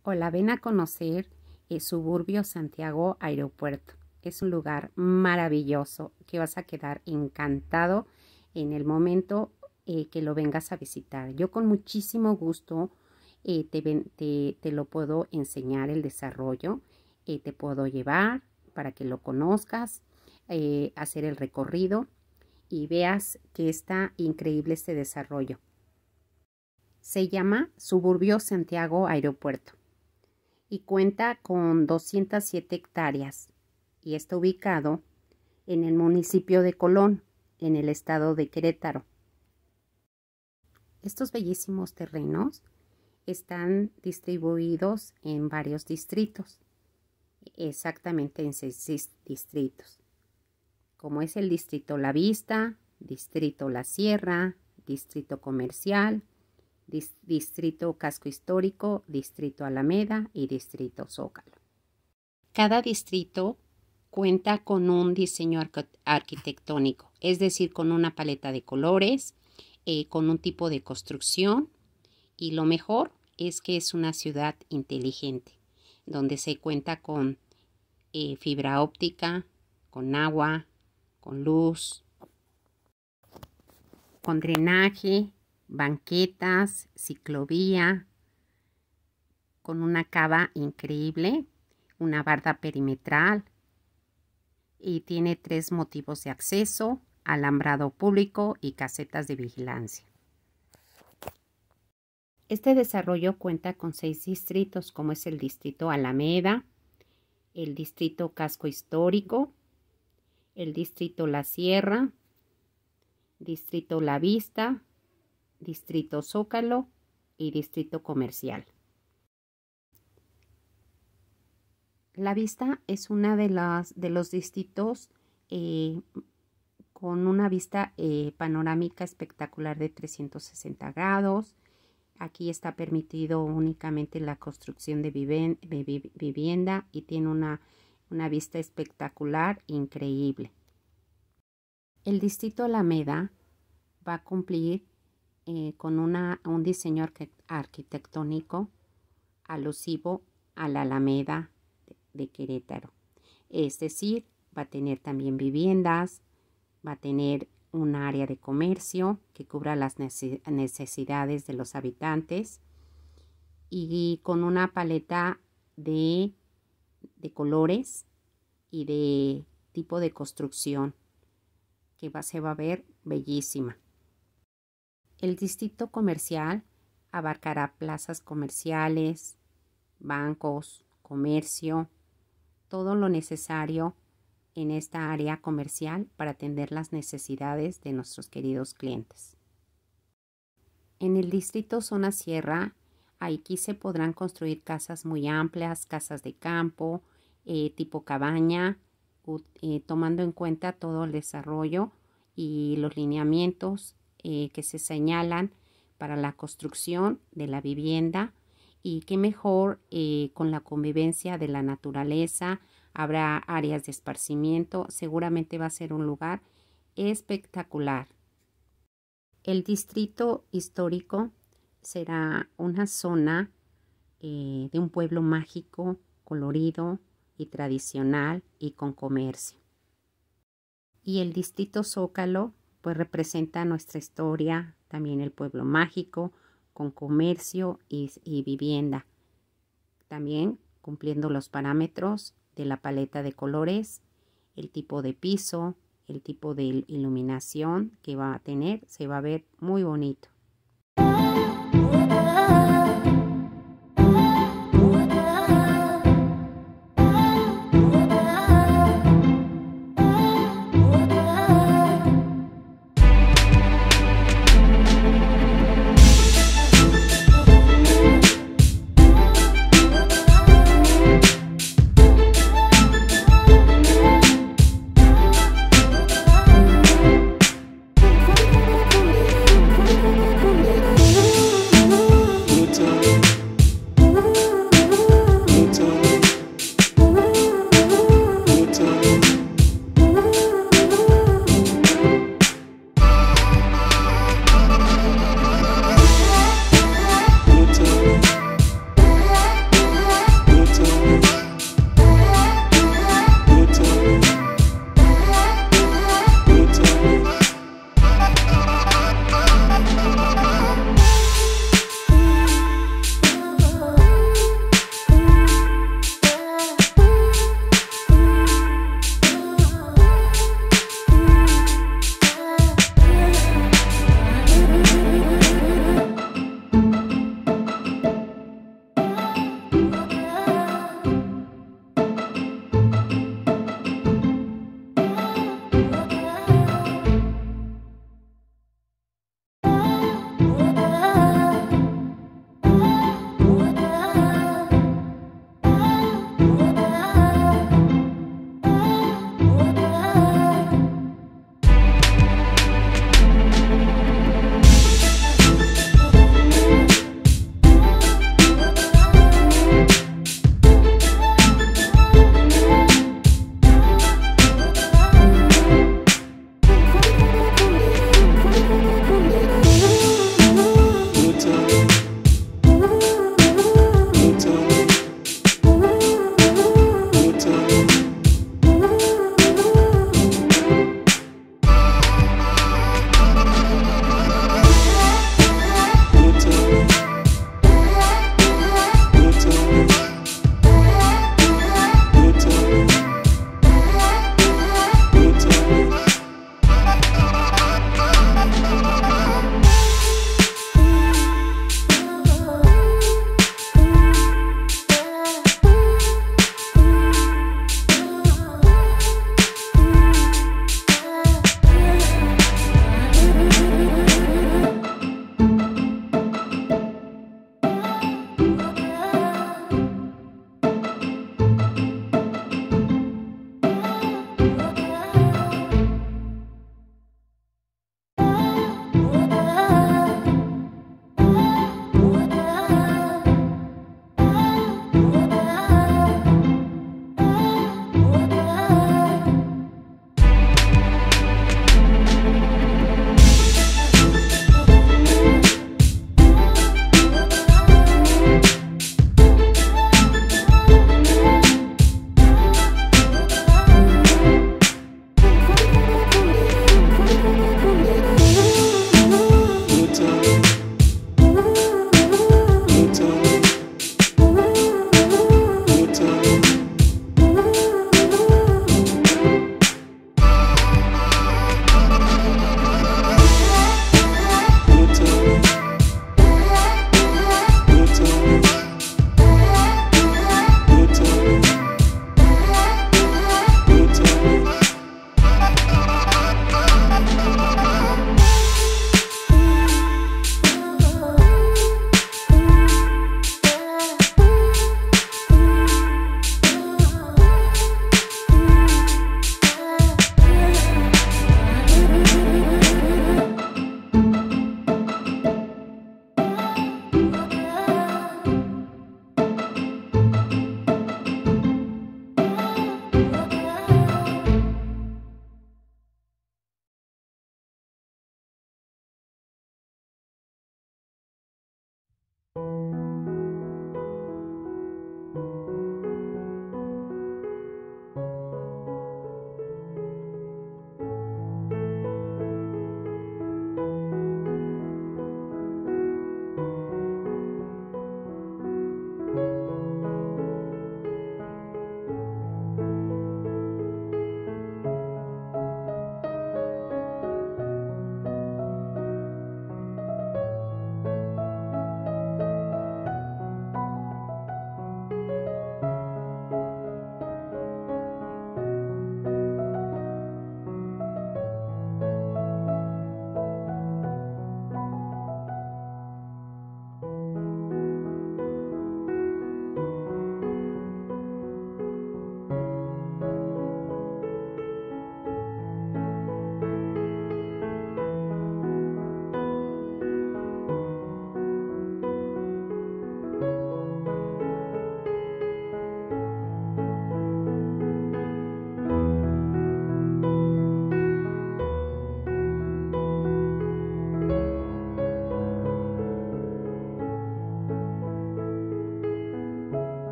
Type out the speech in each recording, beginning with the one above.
Hola, ven a conocer el Suburbio Santiago Aeropuerto. Es un lugar maravilloso que vas a quedar encantado en el momento que lo vengas a visitar. Yo con muchísimo gusto te lo puedo enseñar el desarrollo. Te puedo llevar para que lo conozcas, hacer el recorrido y veas que está increíble este desarrollo. Se llama Suburbio Santiago Aeropuerto y cuenta con 207 hectáreas y está ubicado en el municipio de Colón, en el estado de Querétaro. Estos bellísimos terrenos están distribuidos en varios distritos, exactamente en 6 distritos, como es el distrito La Vista, distrito La Sierra, distrito comercial, distrito Casco Histórico, distrito Alameda y distrito Zócalo. Cada distrito cuenta con un diseño arquitectónico, es decir, con una paleta de colores, con un tipo de construcción, y lo mejor es que es una ciudad inteligente, donde se cuenta con fibra óptica, con agua, con luz, con drenaje, banquetas, ciclovía, con una cava increíble, una barda perimetral, y tiene 3 motivos de acceso, alambrado público y casetas de vigilancia. Este desarrollo cuenta con 6 distritos, como es el distrito Alameda, el distrito Casco Histórico, el distrito La Sierra, distrito La Vista, distrito Zócalo y distrito comercial. La Vista es una de los distritos con una vista panorámica espectacular de 360 grados. Aquí está permitido únicamente la construcción de vivienda y tiene una vista espectacular increíble. El distrito Alameda va a cumplir con un diseño arquitectónico alusivo a la Alameda de Querétaro. Es decir, va a tener también viviendas, va a tener un área de comercio que cubra las necesidades de los habitantes y con una paleta de colores y de tipo de construcción que se va a ver bellísima. El distrito comercial abarcará plazas comerciales, bancos, comercio, todo lo necesario en esta área comercial para atender las necesidades de nuestros queridos clientes. En el distrito Zona Sierra, aquí se podrán construir casas muy amplias, casas de campo, tipo cabaña, tomando en cuenta todo el desarrollo y los lineamientos que se señalan para la construcción de la vivienda. Y qué mejor con la convivencia de la naturaleza. Habrá áreas de esparcimiento, seguramente va a ser un lugar espectacular. El distrito histórico será una zona de un pueblo mágico, colorido y tradicional y con comercio. Y el distrito Zócalo pues representa nuestra historia, también el pueblo mágico con comercio y vivienda, también cumpliendo los parámetros de la paleta de colores, el tipo de piso, el tipo de iluminación que va a tener, se va a ver muy bonito.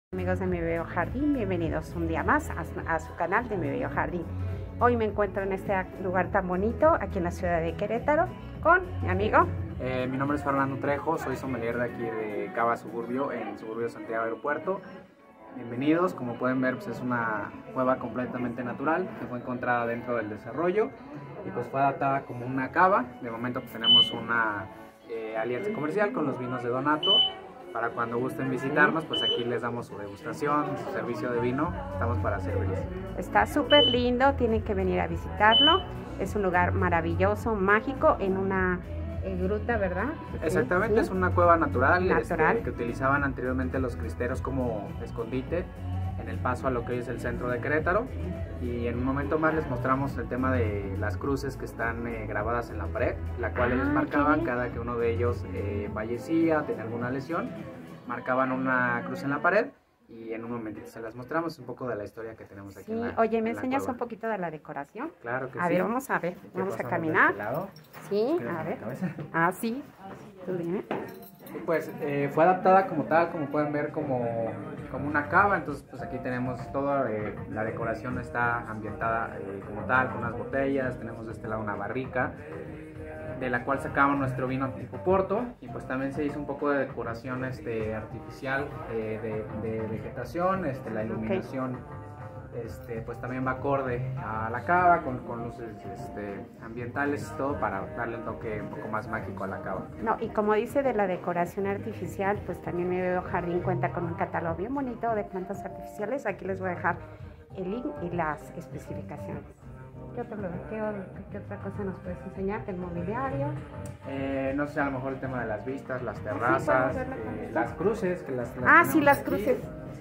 Amigos de Mi Bello Jardín, bienvenidos un día más a su canal de Mi Bello Jardín. Hoy me encuentro en este lugar tan bonito, aquí en la ciudad de Querétaro, con mi amigo. Mi nombre es Fernando Trejo, soy sommelier de aquí de Cava Suburbio, en Suburbio Santiago Aeropuerto. Bienvenidos, como pueden ver, pues es una cueva completamente natural que fue encontrada dentro del desarrollo y pues fue adaptada como una cava. De momento pues tenemos una alianza comercial con los vinos de Donato. Para cuando gusten visitarnos, pues aquí les damos su degustación, su servicio de vino, estamos para servirles. Está súper lindo, tienen que venir a visitarlo. Es un lugar maravilloso, mágico, en una gruta, ¿verdad? Exactamente, ¿Sí? Es una cueva natural. Que utilizaban anteriormente los cristeros como escondite en el paso a lo que hoy es el centro de Querétaro. Y en un momento más les mostramos el tema de las cruces que están grabadas en la pared, la cual ellos marcaban cada que uno de ellos fallecía, tenía alguna lesión, marcaban una cruz en la pared y en un momentito se las mostramos un poco de la historia que tenemos aquí. Sí. Oye, ¿me enseñas un poquito de la decoración? Claro que sí. A ver, vamos a caminar. Sí, a ver. Ah, sí. Tú dime. Pues fue adaptada como tal, como pueden ver, como una cava. Entonces pues aquí tenemos toda la decoración está ambientada como tal, con unas botellas. Tenemos de este lado una barrica de la cual sacamos nuestro vino tipo Porto, y pues también se hizo un poco de decoración artificial de vegetación. La iluminación pues también va acorde a la cava con luces ambientales y todo, para darle un toque un poco más mágico a la cava. No, y como dice de la decoración artificial, pues también Mi Bello Jardín cuenta con un catálogo bien bonito de plantas artificiales. Aquí les voy a dejar el link y las especificaciones. ¿Qué otra cosa nos puedes enseñar del mobiliario? No sé, a lo mejor el tema de las vistas, las terrazas, las cruces. Sí, las cruces.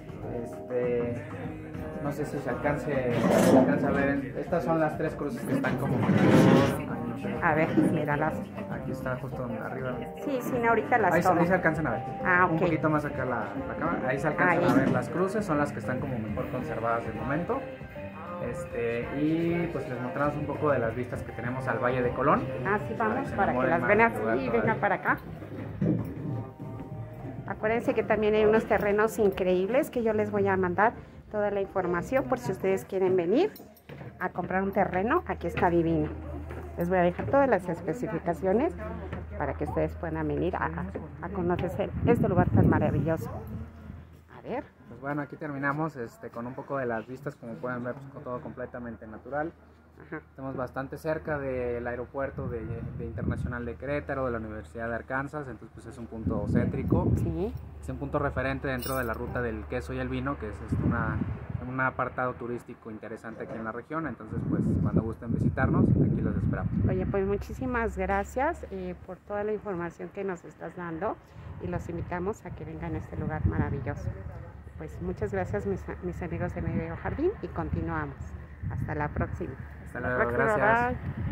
No sé si se alcanza a ver. Estas son las tres cruces que están como... A ver, míralas. Aquí está justo arriba. Sí, ahorita las ahí se alcanzan a ver. Ok. Un poquito más acá la cámara. Ahí se alcanzan a ver las cruces, son las que están como mejor conservadas del momento. Y pues les mostramos un poco de las vistas que tenemos al Valle de Colón. Sí, vamos, para que las vean así y vengan para acá. Acuérdense que también hay unos terrenos increíbles que yo les voy a mandar toda la información por si ustedes quieren venir a comprar un terreno. Aquí está divino. Les voy a dejar todas las especificaciones para que ustedes puedan venir a conocer este lugar tan maravilloso. A ver. Pues bueno, aquí terminamos con un poco de las vistas. Como pueden ver, pues, todo completamente natural. Estamos bastante cerca del aeropuerto de Internacional de Querétaro, de la Universidad de Arkansas, entonces pues es un punto céntrico. Sí. Es un punto referente dentro de la ruta del queso y el vino, que es un apartado turístico interesante aquí en la región. Entonces pues cuando gusten visitarnos, aquí los esperamos. Oye, pues muchísimas gracias por toda la información que nos estás dando, y los invitamos a que vengan a este lugar maravilloso. Pues muchas gracias mis amigos de Mi Bello Jardín, y continuamos. Hasta la próxima. Hasta luego, gracias. Bye.